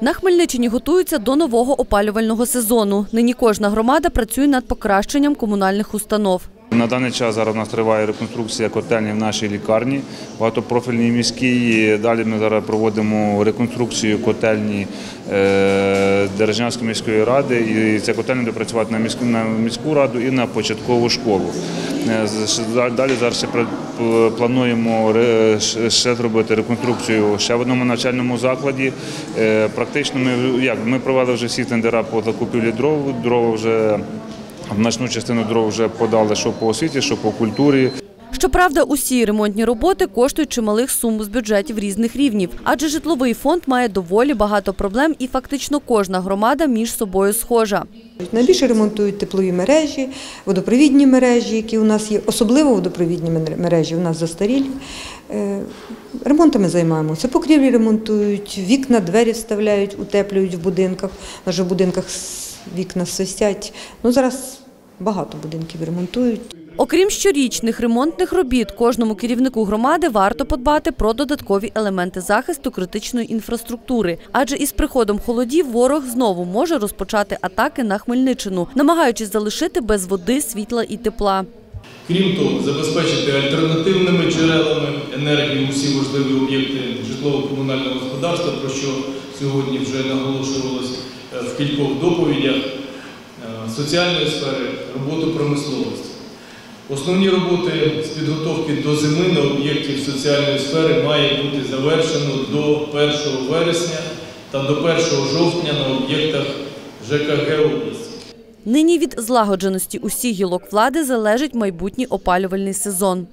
На Хмельниччині готуються до нового опалювального сезону. Нині кожна громада працює над покращенням комунальних установ. На даний час зараз у нас триває реконструкція котельні в нашій лікарні, багатопрофільній міській. Далі ми зараз проводимо реконструкцію котельні Деражнянської міської ради. І ця котельня буде працювати на міську раду і на початкову школу. Далі зараз ще плануємо ще зробити реконструкцію ще в одному навчальному закладі. Практично ми провели вже всі тендера по закупівлі дров. Дрова вже значну частину дров вже подали, що по освіті, що по культурі. Щоправда, усі ремонтні роботи коштують чималих сум з бюджетів різних рівнів, адже житловий фонд має доволі багато проблем і фактично кожна громада між собою схожа. Найбільше ремонтують теплові мережі, водопровідні мережі, які у нас є, особливо водопровідні мережі у нас застарілі. Ремонтами займаємося, покрівлі ремонтують, вікна, двері вставляють, утеплюють в будинках. У нас же в будинках вікна свистять. Зараз багато будинків ремонтують. Окрім щорічних ремонтних робіт, кожному керівнику громади варто подбати про додаткові елементи захисту критичної інфраструктури. Адже із приходом холодів ворог знову може розпочати атаки на Хмельниччину, намагаючись залишити без води, світла і тепла. Крім того, забезпечити альтернативними джерелами енергії усі важливі об'єкти житлово-комунального господарства, про що сьогодні вже наголошувалось в кількох доповідях, соціальної сфери, роботу промисловості. Основні роботи з підготовки до зими на об'єктів соціальної сфери має бути завершено до 1 вересня та до 1 жовтня на об'єктах ЖКГ області. Нині від злагодженості усіх гілок влади залежить майбутній опалювальний сезон.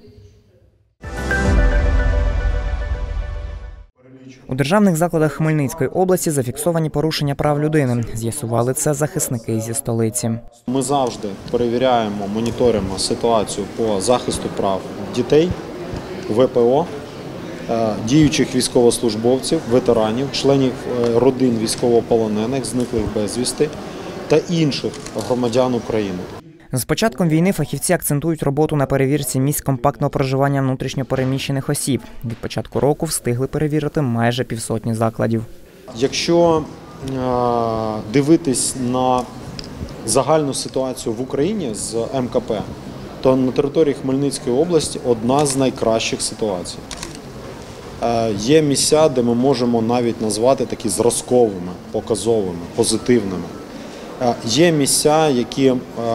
У державних закладах Хмельницької області зафіксовані порушення прав людини. З'ясували це захисники зі столиці. Ми завжди перевіряємо, моніторимо ситуацію по захисту прав дітей, ВПО, діючих військовослужбовців, ветеранів, членів родин військовополонених, зниклих безвісти та інших громадян України. З початком війни фахівці акцентують роботу на перевірці місць компактного проживання внутрішньо переміщених осіб. Від початку року встигли перевірити майже півсотні закладів. Якщо дивитись на загальну ситуацію в Україні з МКП, то на території Хмельницької області одна з найкращих ситуацій. Є місця, де ми можемо навіть назвати такі зразковими, показовими, позитивними. Є місця, які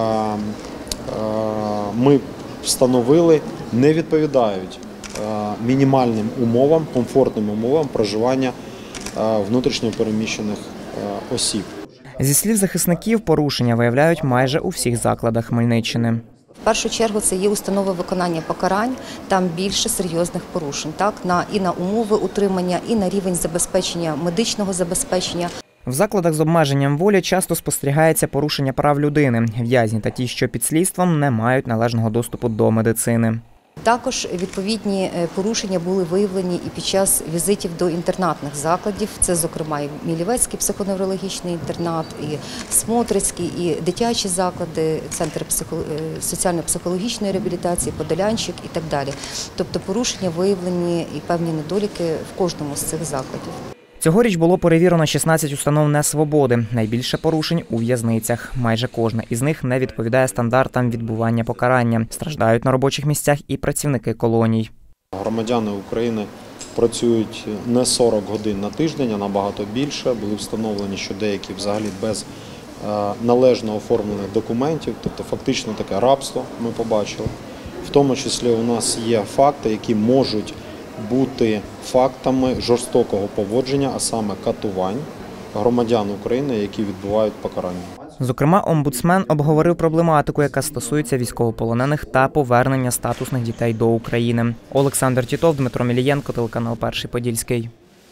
ми встановили, не відповідають мінімальним умовам, комфортним умовам проживання внутрішньо переміщених осіб. Зі слів захисників, порушення виявляють майже у всіх закладах Хмельниччини. В першу чергу це є установи виконання покарань, там більше серйозних порушень, і на умови утримання, і на рівень забезпечення, медичного забезпечення. В закладах з обмеженням волі часто спостерігається порушення прав людини. В'язні та ті, що під слідством, не мають належного доступу до медицини. Також відповідні порушення були виявлені і під час візитів до інтернатних закладів. Це, зокрема, і Мілівецький психоневрологічний інтернат, і Смотрицький, і дитячі заклади, центр соціально-психологічної реабілітації, Подолянчик і так далі. Тобто порушення виявлені і певні недоліки в кожному з цих закладів. Цьогоріч було перевірено 16 установ несвободи. Найбільше порушень у в'язницях. Майже кожна із них не відповідає стандартам відбування покарання. Страждають на робочих місцях і працівники колоній. Громадяни України працюють не 40 годин на тиждень, а набагато більше. Були встановлені, що деякі взагалі без належно оформлених документів, тобто фактично таке рабство ми побачили. В тому числі у нас є факти, які можуть бути фактами жорстокого поводження, а саме катувань громадян України, які відбувають покарання. Зокрема, омбудсмен обговорив проблематику, яка стосується військовополонених та повернення статусних дітей до України. Олександр Тітов, Дмитро Мілієнко, телеканал Перший Подільський.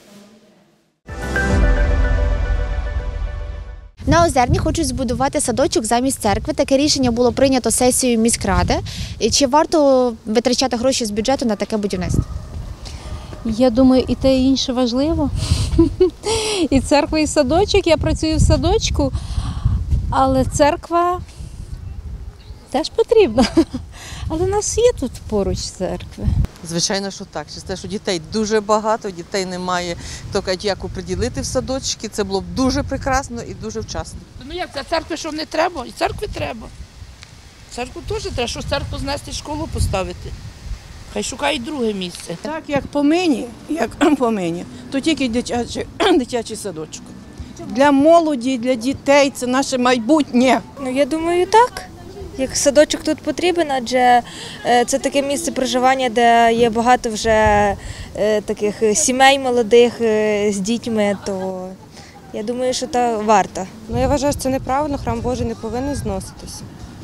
На Озерні хочуть збудувати садочок замість церкви. Таке рішення було прийнято сесією міськради. Чи варто витрачати гроші з бюджету на таке будівництво? Я думаю, і те, і інше важливо. І церква, і садочок. Я працюю в садочку, але церква теж потрібна. Але в нас є тут поруч церкви. Звичайно, що так. Через те, що дітей дуже багато, дітей немає, хто каже, як оприділити в садочки. Це було б дуже прекрасно і дуже вчасно. Ну як, це церкви, що не треба? І церкви треба. Церкву теж треба, що церкву знести, школу поставити. Хай шукають друге місце. Так, як по мені, то тільки дитячий садочок. Для молоді, для дітей це наше майбутнє. Ну, я думаю, так. Як садочок тут потрібен, адже це таке місце проживання, де є багато вже таких сімей молодих з дітьми, то я думаю, що це варто. Ну, я вважаю, що це неправильно, храм Божий не повинен зноситися.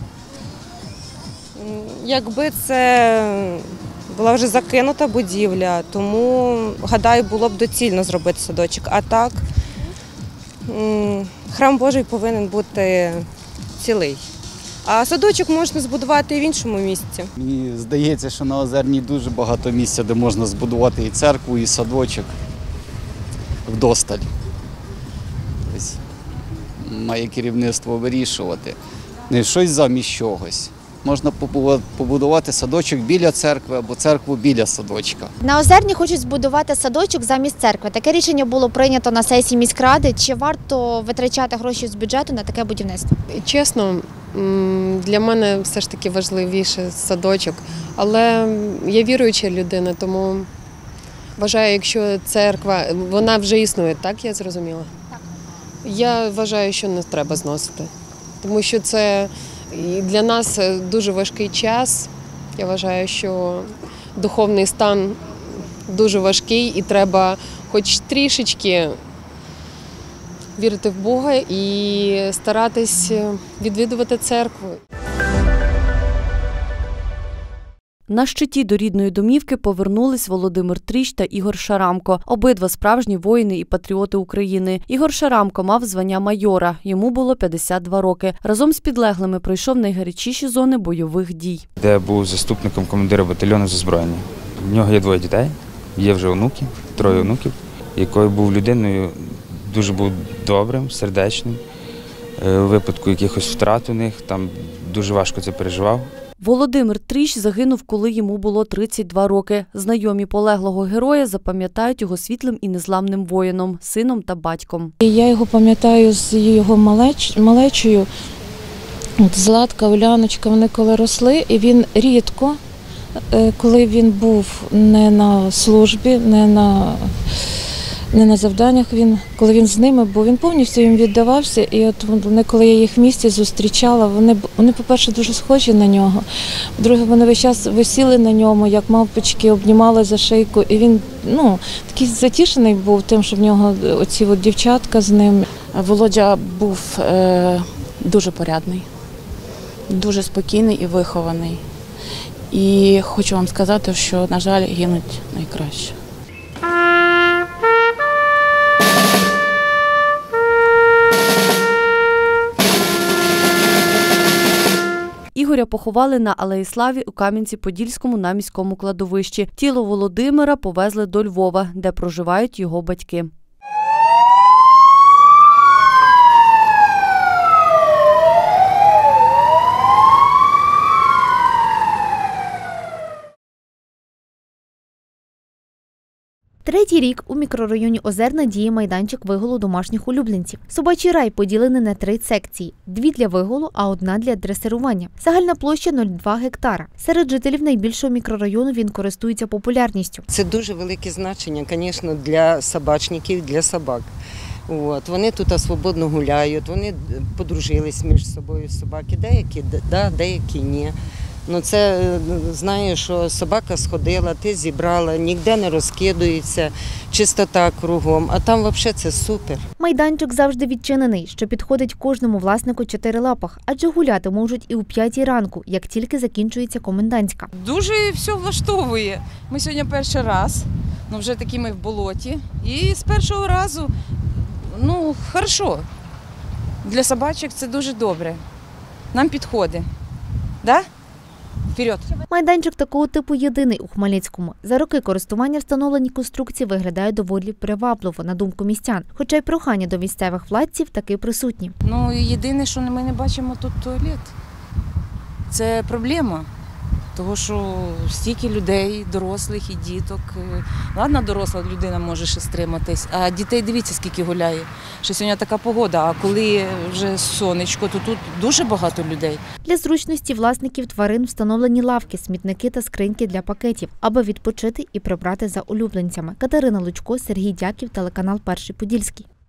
Якби це була вже закинута будівля, тому, гадаю, було б доцільно зробити садочок. А так, храм Божий повинен бути цілий. А садочок можна збудувати і в іншому місці. Мені здається, що на Озерній дуже багато місця, де можна збудувати і церкву, і садочок вдосталь. Ось. Має керівництво вирішувати. Не щось замість чогось. Можна побудувати садочок біля церкви або церкву біля садочка. На Озерні хочуть збудувати садочок замість церкви. Таке рішення було прийнято на сесії міськради. Чи варто витрачати гроші з бюджету на таке будівництво? Чесно, для мене все ж таки важливіше садочок. Але я віруюча людина, тому вважаю, якщо церква, вона вже існує, так я зрозуміла? Так. Я вважаю, що не треба зносити, тому що це і для нас дуже важкий час. Я вважаю, що духовний стан дуже важкий і треба хоч трішечки вірити в Бога і старатись відвідувати церкву. На щиті до рідної домівки повернулись Володимир Тріщ та Ігор Шарамко. Обидва справжні воїни і патріоти України. Ігор Шарамко мав звання майора. Йому було 52 роки. Разом з підлеглими пройшов найгарячіші зони бойових дій. Де був заступником командира батальйону з озброєння. В нього є 2 дітей, є вже онуки, 3 онуків, якою був людиною, дуже був добрим, сердечним. У випадку якихось втрат у них, там дуже важко це переживав. Володимир Тріщ загинув, коли йому було 32 роки. Знайомі полеглого героя запам'ятають його світлим і незламним воїном, сином та батьком. Я його пам'ятаю з його малечою. Златка, Уляночка, вони коли росли, і він рідко, коли він був не на службі, не на завданнях, коли він з ними був, він повністю їм віддавався. І от вони, коли я їх в місті зустрічала, вони, по-перше, дуже схожі на нього. По-друге, вони весь час висіли на ньому, як мавпочки, обнімали за шийку. І він такий затішений був тим, що в нього оці дівчатка з ним. Володя був дуже порядний, дуже спокійний і вихований. І хочу вам сказати, що, на жаль, гинуть найкраще. Ігоря поховали на Алеї Слави у Кам'янці-Подільському на міському кладовищі. Тіло Володимира повезли до Львова, де проживають його батьки. Третій рік у мікрорайоні Озерна діє майданчик вигулу домашніх улюбленців. Собачий рай поділений на 3 секції – 2 для вигулу, а 1 для дресирування. Загальна площа – 0,2 гектара. Серед жителів найбільшого мікрорайону він користується популярністю. Це дуже велике значення, звісно, для собачників, для собак. Вони тут свободно гуляють, вони подружились між собою собаки. Деякі да, деякі ні. Це, знаю, що собака сходила, ти зібрала, ніде не розкидується, чистота кругом, а там взагалі це супер. Майданчик завжди відчинений, що підходить кожному власнику 4-лапах, адже гуляти можуть і о 5 ранку, як тільки закінчується комендантська. Дуже все влаштовує. Ми сьогодні перший раз, вже такі ми в болоті, і з першого разу, хорошо. Для собачок це дуже добре. Нам підходить. Да? Вперед! Майданчик такого типу єдиний у Хмельницькому. За роки користування встановлені конструкції виглядають доволі привабливо, на думку містян. Хоча й прохання до місцевих владців таки присутні. Єдине, що ми не бачимо тут туалет. Це проблема. Тому що стільки людей, дорослих і діток. Ладно, доросла людина може ще стриматись, а дітей дивіться, скільки гуляє. Що сьогодні така погода, а коли вже сонечко, то тут дуже багато людей. Для зручності власників тварин встановлені лавки, смітники та скриньки для пакетів, аби відпочити і прибрати за улюбленцями. Катерина Лучко, Сергій Дяків, телеканал «Перший Подільський».